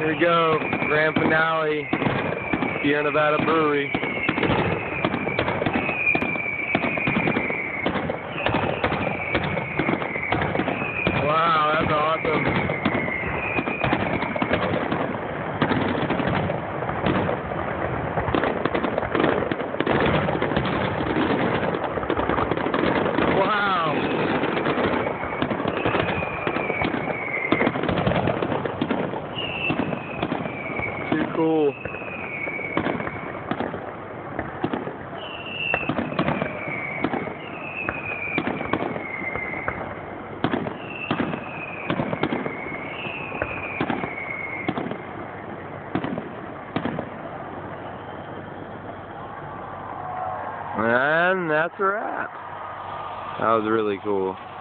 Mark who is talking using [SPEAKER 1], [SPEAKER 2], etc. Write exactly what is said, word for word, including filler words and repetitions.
[SPEAKER 1] Here we go, grand finale, Sierra Nevada Brewery. Wow, that's awesome. Wow. Too cool. And that's a wrap. That was really cool.